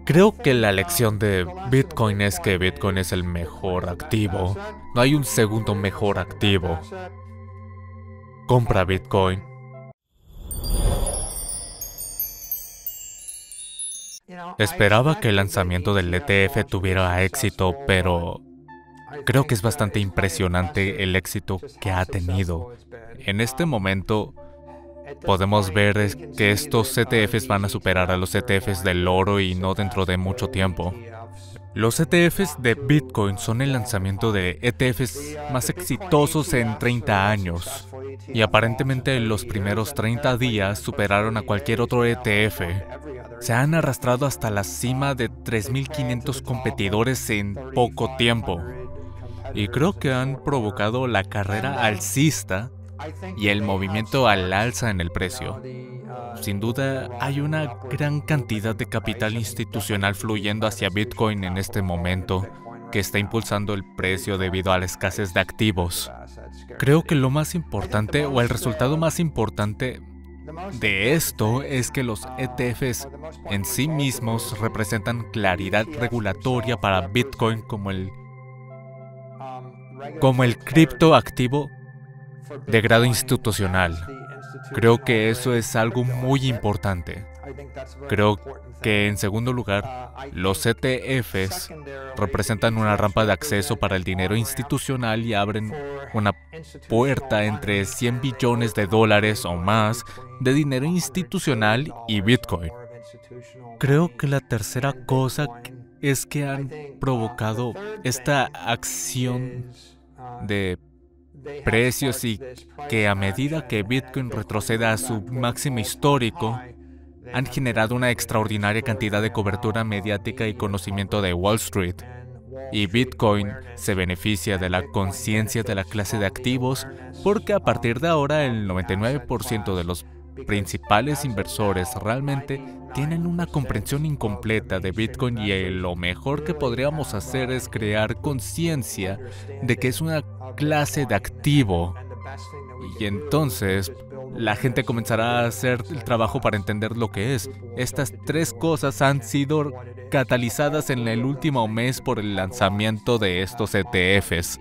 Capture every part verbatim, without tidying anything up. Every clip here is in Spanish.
Creo que la lección de Bitcoin es que Bitcoin es el mejor activo. No hay un segundo mejor activo. Compra Bitcoin. Esperaba que el lanzamiento del E T F tuviera éxito, pero creo que es bastante impresionante el éxito que ha tenido. En este momento podemos ver es que estos E T Fs van a superar a los E T Fs del oro y no dentro de mucho tiempo. Los E T Fs de Bitcoin son el lanzamiento de E T Fs más exitosos en treinta años. Y aparentemente en los primeros treinta días superaron a cualquier otro E T F. Se han arrastrado hasta la cima de tres mil quinientos competidores en poco tiempo. Y creo que han provocado la carrera alcista y el movimiento al alza en el precio. Sin duda, hay una gran cantidad de capital institucional fluyendo hacia Bitcoin en este momento, que está impulsando el precio debido a la escasez de activos. Creo que lo más importante, o el resultado más importante de esto, es que los E T Fs en sí mismos representan claridad regulatoria para Bitcoin como el, como el criptoactivo de grado institucional. Creo que eso es algo muy importante. Creo que, en segundo lugar, los E T Fs representan una rampa de acceso para el dinero institucional y abren una puerta entre cien billones de dólares o más de dinero institucional y Bitcoin. Creo que la tercera cosa es que han provocado esta acción de precios y que a medida que Bitcoin retroceda a su máximo histórico, han generado una extraordinaria cantidad de cobertura mediática y conocimiento de Wall Street. Y Bitcoin se beneficia de la conciencia de la clase de activos porque a partir de ahora el noventa y nueve por ciento de los principales inversores realmente tienen una comprensión incompleta de Bitcoin y lo mejor que podríamos hacer es crear conciencia de que es una clase de activo. Y entonces la gente comenzará a hacer el trabajo para entender lo que es. Estas tres cosas han sido catalizadas en el último mes por el lanzamiento de estos E T Fs.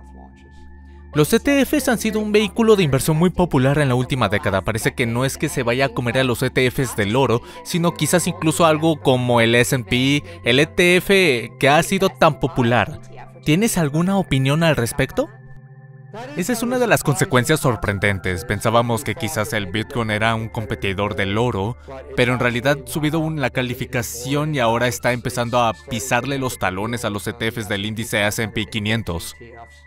Los E T Fs han sido un vehículo de inversión muy popular en la última década. Parece que no es que se vaya a comer a los E T Fs del oro, sino quizás incluso algo como el S and P, el E T F que ha sido tan popular. ¿Tienes alguna opinión al respecto? Esa es una de las consecuencias sorprendentes. Pensábamos que quizás el Bitcoin era un competidor del oro, pero en realidad ha subido la calificación y ahora está empezando a pisarle los talones a los E T Fs del índice S and P quinientos.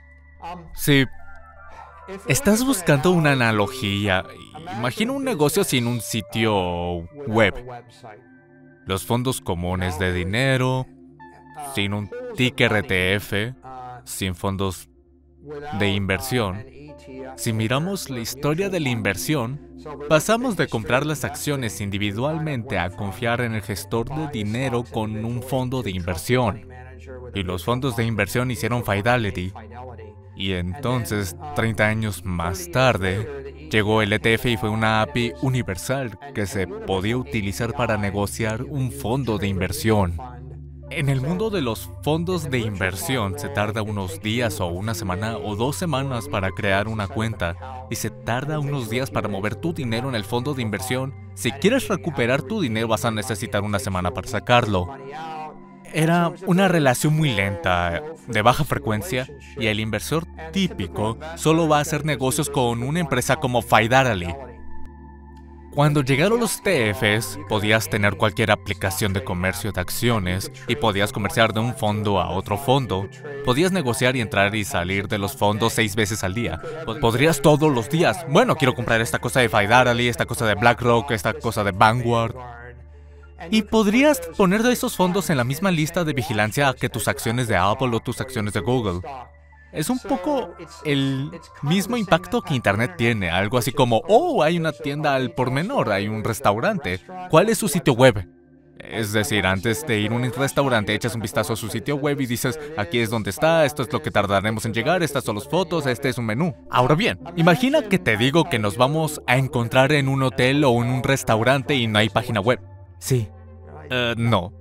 Si estás buscando una analogía, imagina un negocio sin un sitio web. Los fondos comunes de dinero, sin un ticker E T F, sin fondos de inversión. Si miramos la historia de la inversión, pasamos de comprar las acciones individualmente a confiar en el gestor de dinero con un fondo de inversión. Y los fondos de inversión hicieron Fidelity. Y entonces, treinta años más tarde, llegó el E T F y fue una A P I universal que se podía utilizar para negociar un fondo de inversión. En el mundo de los fondos de inversión se tarda unos días o una semana o dos semanas para crear una cuenta y se tarda unos días para mover tu dinero en el fondo de inversión. Si quieres recuperar tu dinero vas a necesitar una semana para sacarlo. Era una relación muy lenta, de baja frecuencia, y el inversor típico solo va a hacer negocios con una empresa como Fidelity. Cuando llegaron los E T Fs, podías tener cualquier aplicación de comercio de acciones y podías comerciar de un fondo a otro fondo. Podías negociar y entrar y salir de los fondos seis veces al día. Podrías todos los días. Bueno, quiero comprar esta cosa de Fidelity, esta cosa de BlackRock, esta cosa de Vanguard. Y podrías poner esos fondos en la misma lista de vigilancia que tus acciones de Apple o tus acciones de Google. Es un poco el mismo impacto que Internet tiene, algo así como, oh, hay una tienda al por menor, hay un restaurante. ¿Cuál es su sitio web? Es decir, antes de ir a un restaurante, echas un vistazo a su sitio web y dices, aquí es donde está, esto es lo que tardaremos en llegar, estas son las fotos, este es un menú. Ahora bien, imagina que te digo que nos vamos a encontrar en un hotel o en un restaurante y no hay página web. Sí. Uh, no.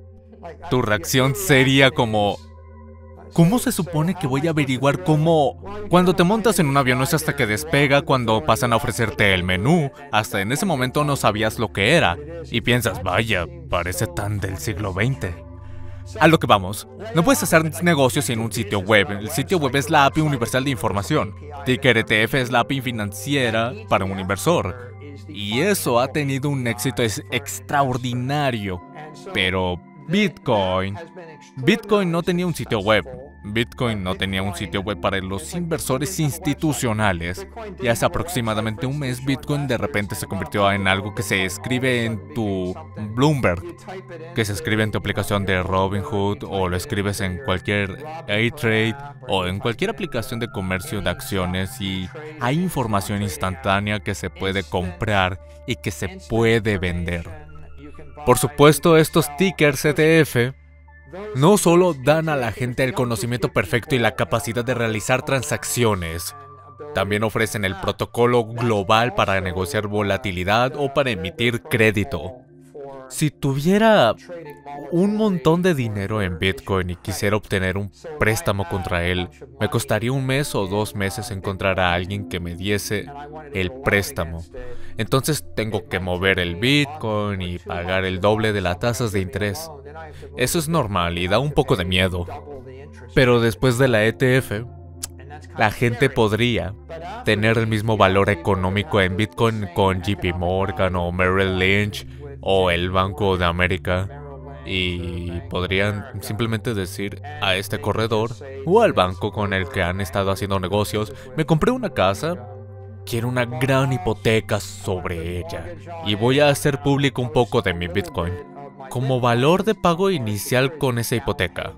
tu reacción sería como... ¿Cómo se supone que voy a averiguar cómo? Cuando te montas en un avión no es hasta que despega, cuando pasan a ofrecerte el menú. Hasta en ese momento no sabías lo que era. Y piensas, vaya, parece tan del siglo veinte. A lo que vamos, no puedes hacer negocios sin un sitio web. El sitio web es la A P I universal de información. Ticker E T F es la A P I financiera para un inversor. Y eso ha tenido un éxito extraordinario. Pero Bitcoin... Bitcoin no tenía un sitio web. Bitcoin no tenía un sitio web para los inversores institucionales. Y hace aproximadamente un mes, Bitcoin de repente se convirtió en algo que se escribe en tu Bloomberg, que se escribe en tu aplicación de Robinhood, o lo escribes en cualquier A-Trade, o en cualquier aplicación de comercio de acciones, y hay información instantánea que se puede comprar y que se puede vender. Por supuesto, estos tickers E T F no solo dan a la gente el conocimiento perfecto y la capacidad de realizar transacciones, también ofrecen el protocolo global para negociar volatilidad o para emitir crédito. Si tuviera un montón de dinero en Bitcoin y quisiera obtener un préstamo contra él, me costaría un mes o dos meses encontrar a alguien que me diese el préstamo. Entonces tengo que mover el Bitcoin y pagar el doble de las tasas de interés. Eso es normal y da un poco de miedo. Pero después de la E T F, la gente podría tener el mismo valor económico en Bitcoin con J P Morgan o Merrill Lynch o el Banco de América, y podrían simplemente decir a este corredor o al banco con el que han estado haciendo negocios: me compré una casa, quiero una gran hipoteca sobre ella y voy a hacer público un poco de mi Bitcoin como valor de pago inicial con esa hipoteca.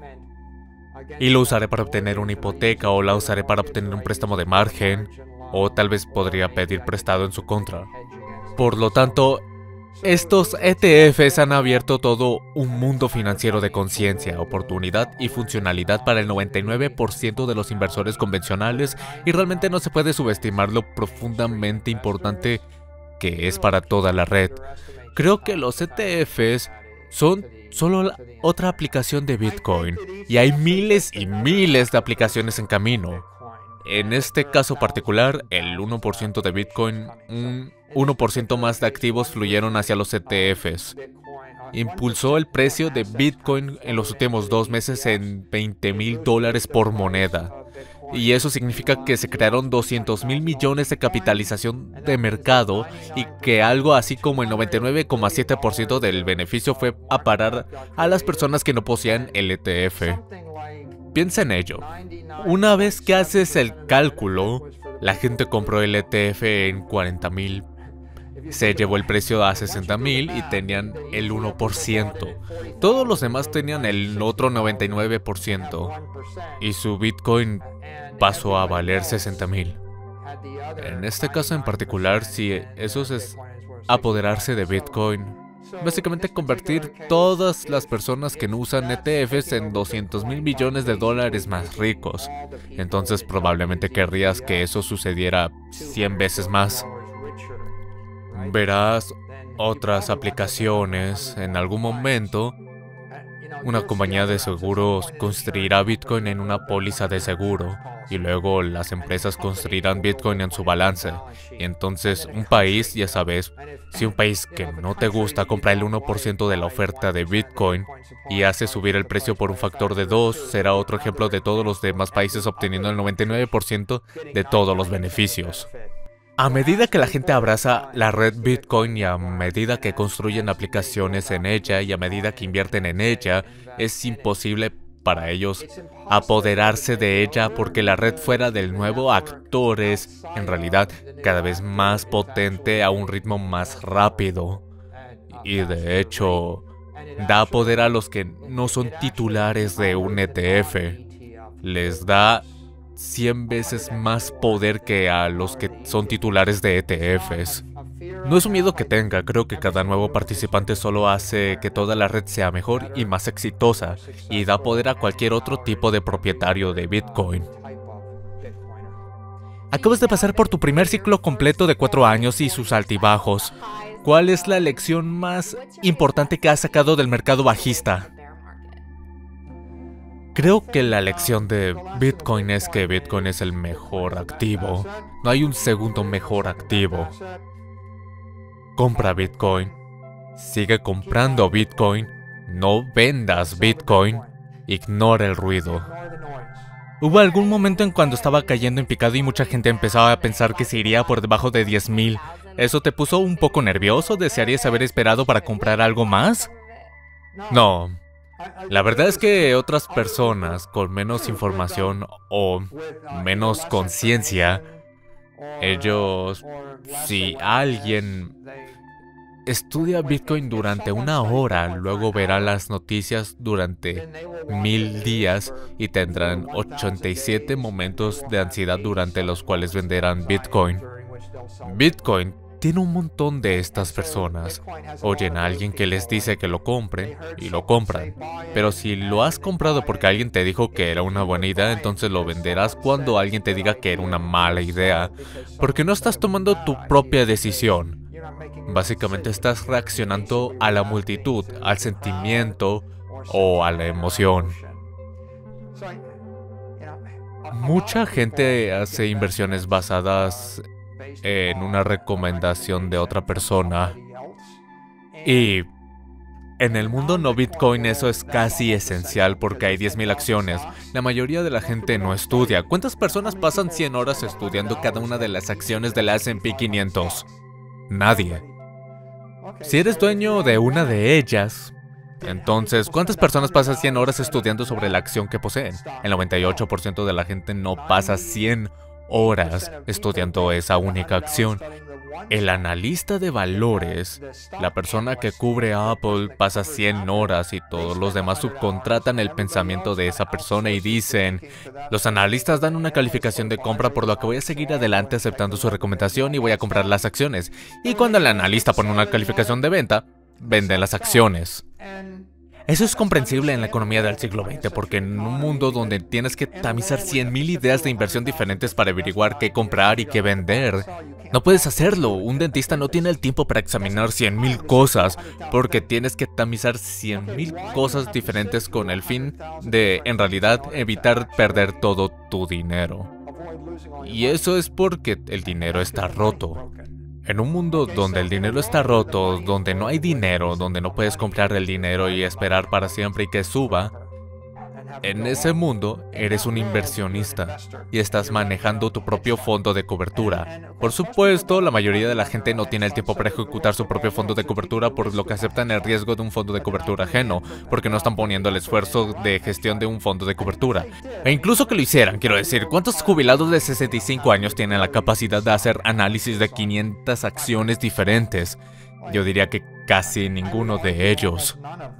Y lo usaré para obtener una hipoteca, o la usaré para obtener un préstamo de margen, o tal vez podría pedir prestado en su contra. Por lo tanto, estos E T Fs han abierto todo un mundo financiero de conciencia, oportunidad y funcionalidad para el noventa y nueve por ciento de los inversores convencionales, y realmente no se puede subestimar lo profundamente importante que es para toda la red. Creo que los E T Fs son solo la otra aplicación de Bitcoin, y hay miles y miles de aplicaciones en camino. En este caso particular, el uno por ciento de Bitcoin, un uno por ciento más de activos fluyeron hacia los E T Fs. Impulsó el precio de Bitcoin en los últimos dos meses en veinte mil dólares por moneda. Y eso significa que se crearon doscientos mil millones de capitalización de mercado, y que algo así como el noventa y nueve coma siete por ciento del beneficio fue a parar a las personas que no poseían el E T F. Piensa en ello. Una vez que haces el cálculo, la gente compró el E T F en cuarenta mil, se llevó el precio a sesenta mil y tenían el uno por ciento. Todos los demás tenían el otro noventa y nueve por ciento. Y su Bitcoin pasó a valer sesenta mil. En este caso en particular, si eso es apoderarse de Bitcoin, básicamente convertir todas las personas que no usan E T Fs en doscientos mil millones de dólares más ricos. Entonces probablemente querrías que eso sucediera cien veces más. Verás otras aplicaciones en algún momento. Una compañía de seguros construirá Bitcoin en una póliza de seguro, y luego las empresas construirán Bitcoin en su balance. Y entonces un país, ya sabes, si un país que no te gusta compra el uno por ciento de la oferta de Bitcoin y hace subir el precio por un factor de dos, será otro ejemplo de todos los demás países obteniendo el noventa y nueve por ciento de todos los beneficios. A medida que la gente abraza la red Bitcoin, y a medida que construyen aplicaciones en ella, y a medida que invierten en ella, es imposible para ellos apoderarse de ella, porque la red fuera del nuevo actor es, en realidad, cada vez más potente a un ritmo más rápido. Y de hecho, da poder a los que no son titulares de un E T F. Les da cien veces más poder que a los que son titulares de E T Fs. No es un miedo que tenga, creo que cada nuevo participante solo hace que toda la red sea mejor y más exitosa, y da poder a cualquier otro tipo de propietario de Bitcoin. Acabas de pasar por tu primer ciclo completo de cuatro años y sus altibajos. ¿Cuál es la lección más importante que has sacado del mercado bajista? Creo que la lección de Bitcoin es que Bitcoin es el mejor activo. No hay un segundo mejor activo. Compra Bitcoin. Sigue comprando Bitcoin. No vendas Bitcoin. Ignora el ruido. Hubo algún momento en cuando estaba cayendo en picado y mucha gente empezaba a pensar que se iría por debajo de diez mil. ¿Eso te puso un poco nervioso? ¿Desearías haber esperado para comprar algo más? No. La verdad es que otras personas con menos información o menos conciencia, ellos, si alguien estudia Bitcoin durante una hora, luego verá las noticias durante mil días y tendrán ochenta y siete momentos de ansiedad durante los cuales venderán Bitcoin. Bitcoin tiene un montón de estas personas. Oyen a alguien que les dice que lo compren y lo compran. Pero si lo has comprado porque alguien te dijo que era una buena idea, entonces lo venderás cuando alguien te diga que era una mala idea, porque no estás tomando tu propia decisión. Básicamente estás reaccionando a la multitud, al sentimiento o a la emoción. Mucha gente hace inversiones basadas en una recomendación de otra persona. Y en el mundo no Bitcoin eso es casi esencial porque hay diez mil acciones. La mayoría de la gente no estudia. ¿Cuántas personas pasan cien horas estudiando cada una de las acciones del ese and pe quinientos? Nadie. Si eres dueño de una de ellas, entonces, ¿cuántas personas pasan cien horas estudiando sobre la acción que poseen? El noventa y ocho por ciento de la gente no pasa cien horas estudiando esa única acción. El analista de valores, la persona que cubre a Apple, pasa cien horas y todos los demás subcontratan el pensamiento de esa persona y dicen: los analistas dan una calificación de compra, por lo que voy a seguir adelante aceptando su recomendación y voy a comprar las acciones. Y cuando el analista pone una calificación de venta, venden las acciones. Eso es comprensible en la economía del siglo veinte, porque en un mundo donde tienes que tamizar cien mil ideas de inversión diferentes para averiguar qué comprar y qué vender, no puedes hacerlo. Un dentista no tiene el tiempo para examinar cien mil cosas, porque tienes que tamizar cien mil cosas diferentes con el fin de, en realidad, evitar perder todo tu dinero. Y eso es porque el dinero está roto. En un mundo donde el dinero está roto, donde no hay dinero, donde no puedes comprar el dinero y esperar para siempre y que suba, en ese mundo eres un inversionista y estás manejando tu propio fondo de cobertura. Por supuesto, la mayoría de la gente no tiene el tiempo para ejecutar su propio fondo de cobertura, por lo que aceptan el riesgo de un fondo de cobertura ajeno, porque no están poniendo el esfuerzo de gestión de un fondo de cobertura. E incluso que lo hicieran, quiero decir, ¿cuántos jubilados de sesenta y cinco años tienen la capacidad de hacer análisis de quinientas acciones diferentes? Yo diría que casi ninguno de ellos.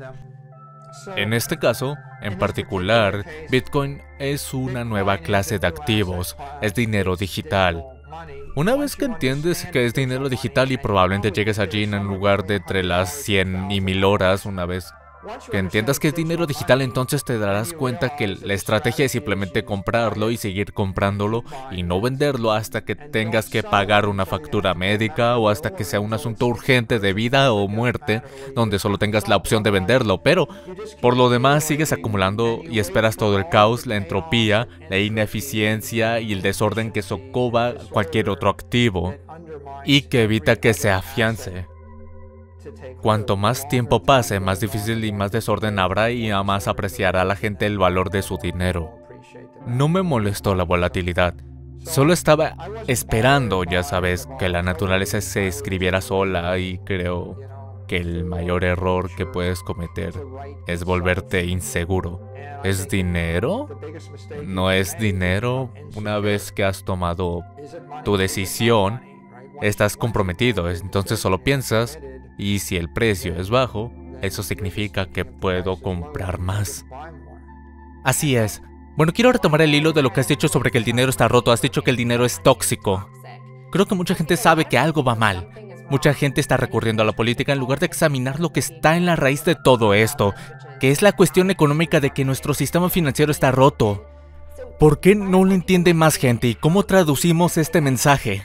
En este caso, en particular, Bitcoin es una nueva clase de activos, es dinero digital. Una vez que entiendes que es dinero digital y probablemente llegues allí en un lugar de entre las cien y mil horas, una vez que entiendas que es dinero digital, entonces te darás cuenta que la estrategia es simplemente comprarlo y seguir comprándolo y no venderlo hasta que tengas que pagar una factura médica o hasta que sea un asunto urgente de vida o muerte, donde solo tengas la opción de venderlo. Pero por lo demás sigues acumulando y esperas todo el caos, la entropía, la ineficiencia y el desorden que socava cualquier otro activo y que evita que se afiance. Cuanto más tiempo pase, más difícil y más desorden habrá y a más apreciará la gente el valor de su dinero. No me molestó la volatilidad. Solo estaba esperando, ya sabes, que la naturaleza se escribiera sola y creo que el mayor error que puedes cometer es volverte inseguro. ¿Es dinero? No es dinero. Una vez que has tomado tu decisión, estás comprometido, entonces solo piensas: y si el precio es bajo, eso significa que puedo comprar más. Así es. Bueno, quiero retomar el hilo de lo que has dicho sobre que el dinero está roto. Has dicho que el dinero es tóxico. Creo que mucha gente sabe que algo va mal. Mucha gente está recurriendo a la política en lugar de examinar lo que está en la raíz de todo esto, que es la cuestión económica de que nuestro sistema financiero está roto. ¿Por qué no lo entiende más gente y cómo traducimos este mensaje?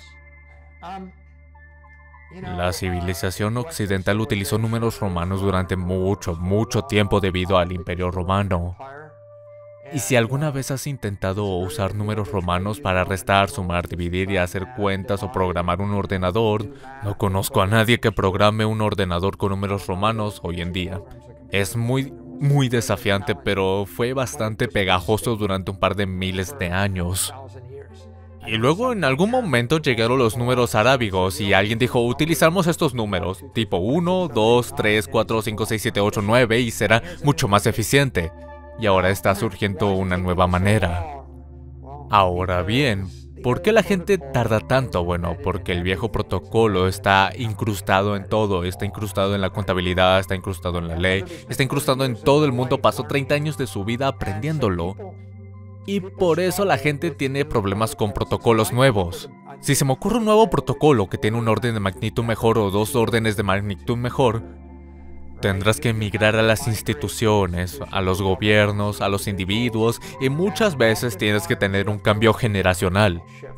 La civilización occidental utilizó números romanos durante mucho, mucho tiempo debido al Imperio Romano. Y si alguna vez has intentado usar números romanos para restar, sumar, dividir y hacer cuentas o programar un ordenador, no conozco a nadie que programe un ordenador con números romanos hoy en día. Es muy, muy desafiante, pero fue bastante pegajoso durante un par de miles de años. Y luego en algún momento llegaron los números arábigos y alguien dijo, utilizamos estos números, tipo uno, dos, tres, cuatro, cinco, seis, siete, ocho, nueve y será mucho más eficiente. Y ahora está surgiendo una nueva manera. Ahora bien, ¿por qué la gente tarda tanto? Bueno, porque el viejo protocolo está incrustado en todo, está incrustado en la contabilidad, está incrustado en la ley, está incrustado en todo el mundo, pasó treinta años de su vida aprendiéndolo. Y por eso la gente tiene problemas con protocolos nuevos. Si se me ocurre un nuevo protocolo que tiene un orden de magnitud mejor o dos órdenes de magnitud mejor, tendrás que migrar a las instituciones, a los gobiernos, a los individuos y muchas veces tienes que tener un cambio generacional.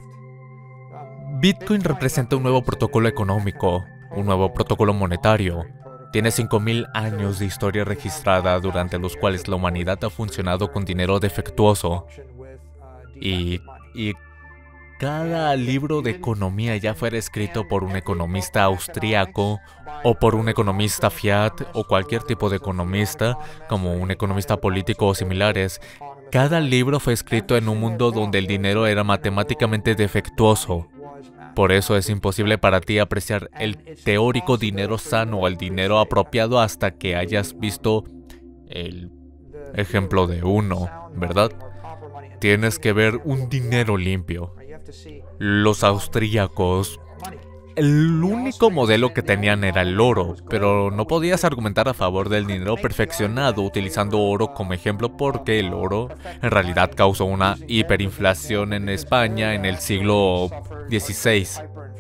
Bitcoin representa un nuevo protocolo económico, un nuevo protocolo monetario. Tiene cinco mil años de historia registrada durante los cuales la humanidad ha funcionado con dinero defectuoso. Y, y cada libro de economía, ya fuera escrito por un economista austríaco o por un economista fiat o cualquier tipo de economista, como un economista político o similares, cada libro fue escrito en un mundo donde el dinero era matemáticamente defectuoso. Por eso es imposible para ti apreciar el teórico dinero sano o el dinero apropiado hasta que hayas visto el ejemplo de uno, ¿verdad? Tienes que ver un dinero limpio. Los austríacos, el único modelo que tenían era el oro, pero no podías argumentar a favor del dinero perfeccionado utilizando oro como ejemplo porque el oro en realidad causó una hiperinflación en España en el siglo dieciséis.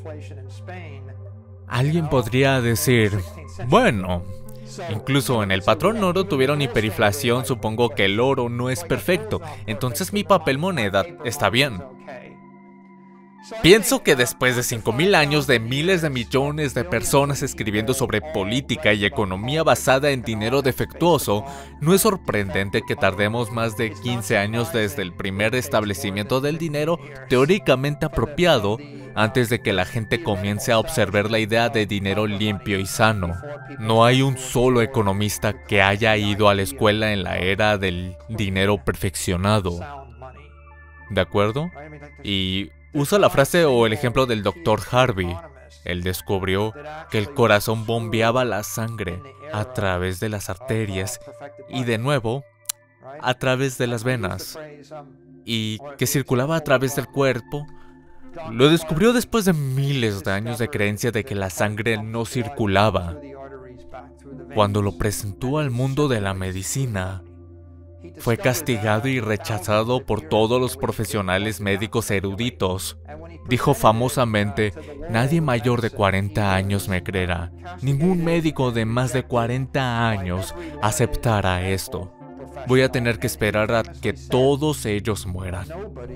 Alguien podría decir, bueno, incluso en el patrón oro tuvieron hiperinflación, supongo que el oro no es perfecto, entonces mi papel moneda está bien. Pienso que después de cinco mil años de miles de millones de personas escribiendo sobre política y economía basada en dinero defectuoso, no es sorprendente que tardemos más de quince años desde el primer establecimiento del dinero teóricamente apropiado antes de que la gente comience a observar la idea de dinero limpio y sano. No hay un solo economista que haya ido a la escuela en la era del dinero perfeccionado. ¿De acuerdo? Y usa la frase o el ejemplo del doctor Harvey. Él descubrió que el corazón bombeaba la sangre a través de las arterias y de nuevo a través de las venas y que circulaba a través del cuerpo. Lo descubrió después de miles de años de creencia de que la sangre no circulaba. Cuando lo presentó al mundo de la medicina, fue castigado y rechazado por todos los profesionales médicos eruditos. Dijo famosamente, nadie mayor de cuarenta años me creerá. Ningún médico de más de cuarenta años aceptará esto. Voy a tener que esperar a que todos ellos mueran.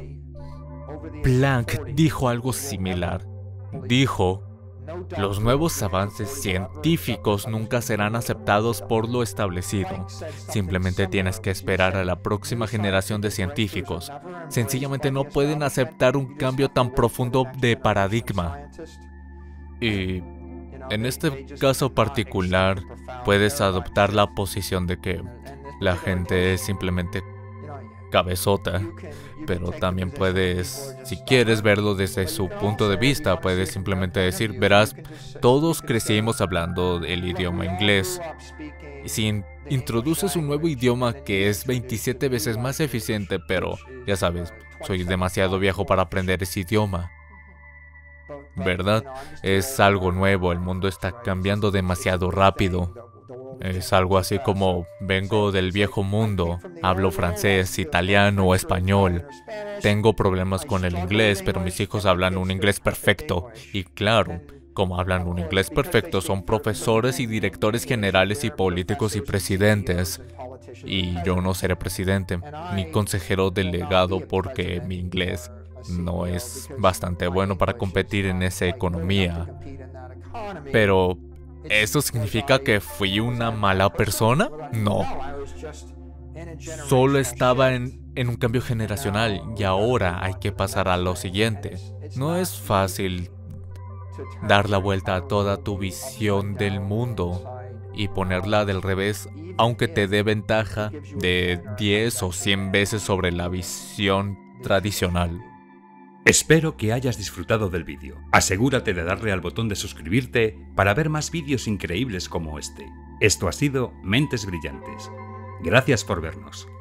Planck dijo algo similar. Dijo, los nuevos avances científicos nunca serán aceptados por lo establecido. Simplemente tienes que esperar a la próxima generación de científicos. Sencillamente no pueden aceptar un cambio tan profundo de paradigma. Y en este caso particular, puedes adoptar la posición de que la gente es simplemente cabezota, pero también puedes, si quieres verlo desde su punto de vista, puedes simplemente decir, verás, todos crecimos hablando el idioma inglés. Y si introduces un nuevo idioma que es veintisiete veces más eficiente, pero ya sabes, soy demasiado viejo para aprender ese idioma, ¿verdad? Es algo nuevo, el mundo está cambiando demasiado rápido. Es algo así como, vengo del viejo mundo, hablo francés, italiano o español. Tengo problemas con el inglés, pero mis hijos hablan un inglés perfecto. Y claro, como hablan un inglés perfecto, son profesores y directores generales y políticos y presidentes. Y yo no seré presidente, ni consejero delegado porque mi inglés no es bastante bueno para competir en esa economía. Pero ¿eso significa que fui una mala persona? No. solo estaba en, en un cambio generacional y ahora hay que pasar a lo siguiente. No es fácil dar la vuelta a toda tu visión del mundo y ponerla del revés, aunque te dé ventaja de diez o cien veces sobre la visión tradicional. Espero que hayas disfrutado del vídeo. Asegúrate de darle al botón de suscribirte para ver más vídeos increíbles como este. Esto ha sido Mentes Brillantes. Gracias por vernos.